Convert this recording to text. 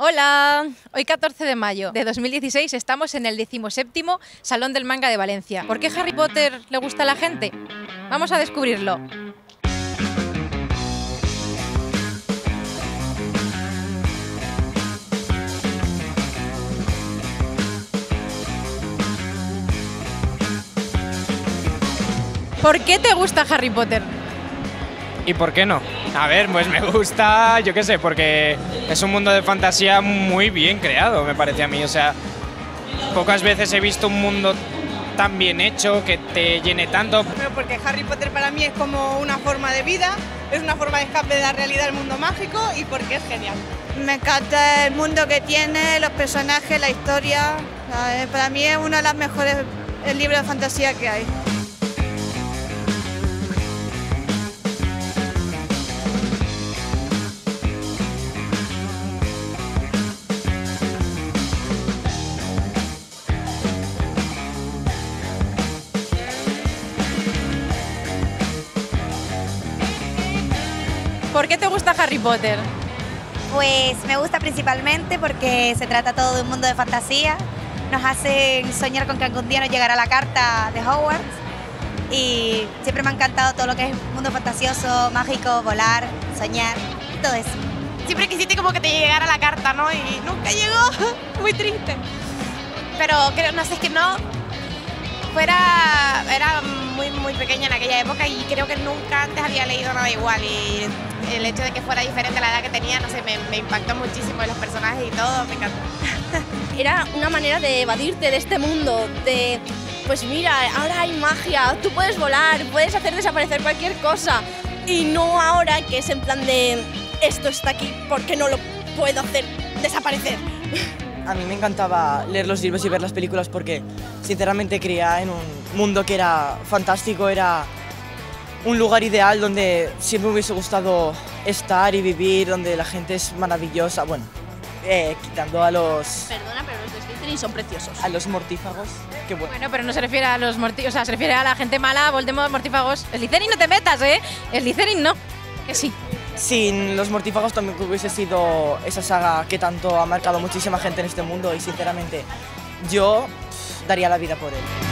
Hola, hoy 14 de mayo de 2016 estamos en el 17º Salón del Manga de Valencia. ¿Por qué Harry Potter le gusta a la gente? Vamos a descubrirlo. ¿Por qué te gusta Harry Potter? ¿Y por qué no? A ver, pues me gusta, yo qué sé, porque es un mundo de fantasía muy bien creado, me parece a mí. O sea, pocas veces he visto un mundo tan bien hecho, que te llene tanto. Porque Harry Potter para mí es como una forma de vida, es una forma de escape de la realidad del mundo mágico y porque es genial. Me encanta el mundo que tiene, los personajes, la historia. Para mí es uno de los mejores libros de fantasía que hay. ¿Por qué te gusta Harry Potter? Pues me gusta principalmente porque se trata todo de un mundo de fantasía, nos hacen soñar con que algún día nos llegará la carta de Hogwarts y siempre me ha encantado todo lo que es mundo fantasioso, mágico, volar, soñar, todo eso. Siempre quisiste como que te llegara la carta, ¿no? Y nunca llegó, muy triste. Pero creo, no sé, es que no, era muy pequeña en aquella época y creo que nunca antes había leído nada igual y el hecho de que fuera diferente a la edad que tenía, no sé, me impactó muchísimo los personajes y todo, me encantó. Era una manera de evadirte de este mundo, de, pues mira, ahora hay magia, tú puedes volar, puedes hacer desaparecer cualquier cosa y no ahora que es en plan de, esto está aquí, ¿por qué no lo puedo hacer desaparecer? A mí me encantaba leer los libros y ver las películas porque sinceramente creía en un mundo que era fantástico, era un lugar ideal donde siempre me hubiese gustado estar y vivir, donde la gente es maravillosa, bueno, quitando a los... Perdona, pero los de Slytherin son preciosos. A los mortífagos, qué bueno. Bueno, pero no se refiere a los mortífagos, o sea, se refiere a la gente mala, Voldemort, mortífagos. Slytherin no te metas, ¿eh? Slytherin no, que sí. Sin los mortífagos también hubiese sido esa saga que tanto ha marcado muchísima gente en este mundo y sinceramente yo daría la vida por él.